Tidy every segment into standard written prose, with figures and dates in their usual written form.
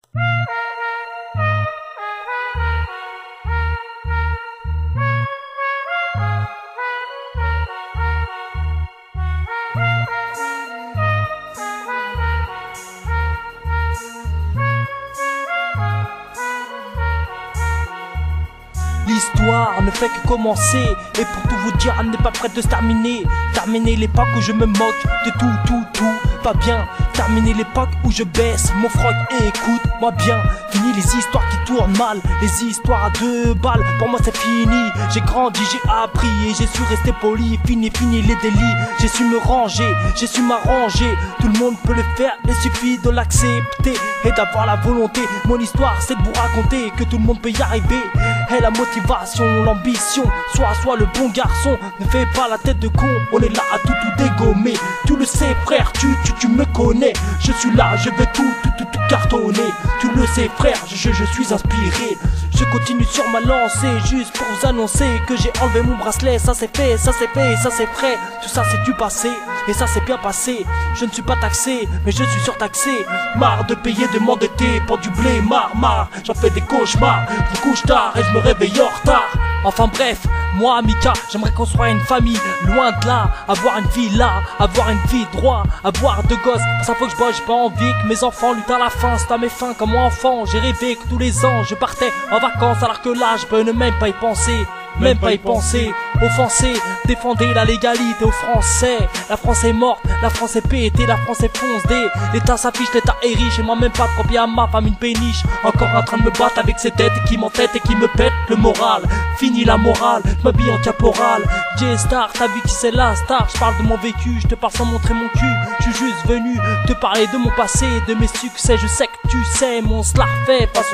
L'histoire ne fait que commencer, et pour tout vous dire, elle n'est pas prête de se terminer. Terminer l'époque où je me moque de tout, pas bien. Terminer l'époque où je baisse mon froc et écoute-moi bien. Fini les histoires qui tournent mal, les histoires à 2 balles, pour moi c'est fini. J'ai grandi, j'ai appris et j'ai su rester poli. Fini les délits, j'ai su me ranger, j'ai su m'arranger. Tout le monde peut le faire, il suffit de l'accepter et d'avoir la volonté. Mon histoire c'est de vous raconter que tout le monde peut y arriver. Et la motivation, l'ambition, sois le bon garçon. Ne fais pas la tête de con, on est là à tout dégommer. Tu le sais frère, tu me connais. Je suis là, je vais tout cartonner. Tu le sais frère, je suis inspiré. Je continue sur ma lancée, juste pour vous annoncer que j'ai enlevé mon bracelet. Ça c'est fait, ça c'est fait, ça c'est prêt. Tout ça c'est du passé, et ça c'est bien passé. Je ne suis pas taxé, mais je suis surtaxé. Marre de payer, de m'endetter pour du blé, marre. J'en fais des cauchemars, je couche tard et je me réveille en retard. Enfin bref, moi Mika, j'aimerais construire une famille, loin de là, avoir une vie là, avoir une vie droit, avoir 2 gosses. Pour ça faut que je bosse, j'ai pas envie que mes enfants luttent à la fin. C'est à mes fins comme moi enfant, j'ai rêvé que tous les ans je partais en vacances, alors que là je peux ne même pas y penser. Même pas y penser, offenser, défendez la légalité aux Français. La France est morte, la France est pétée, la France est foncée. L'État s'affiche, l'État est riche, et moi même pas de copier à ma femme une péniche. Encore en train de me battre avec ces têtes qui m'entêtent et qui me pètent le moral. Fini la morale, je m'habille en caporal. J-Star, t'as vu qui c'est la star? Je parle de mon vécu, je te parle sans montrer mon cul. Je suis juste venu te parler de mon passé, de mes succès. Je sais que tu sais, mon slar fait façon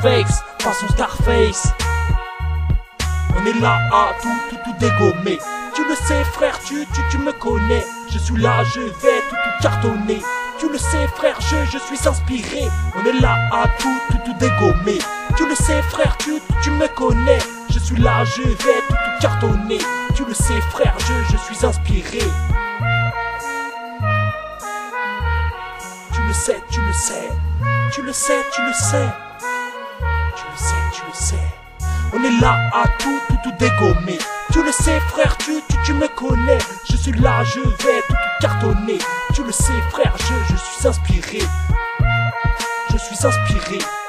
Scarface. On est là à tout dégommer. Tu le sais frère, tu me connais. Je suis là, je vais tout cartonner. Tu le sais frère, je suis inspiré. On est là à tout dégommer. Tu le sais frère, tu me connais. Je suis là, je vais tout cartonner. Tu le sais frère, je suis inspiré. Tu le sais. On est là à tout dégommer. Tu le sais frère, tu me connais. Je suis là, je vais tout cartonner. Tu le sais frère, je suis inspiré. Je suis inspiré.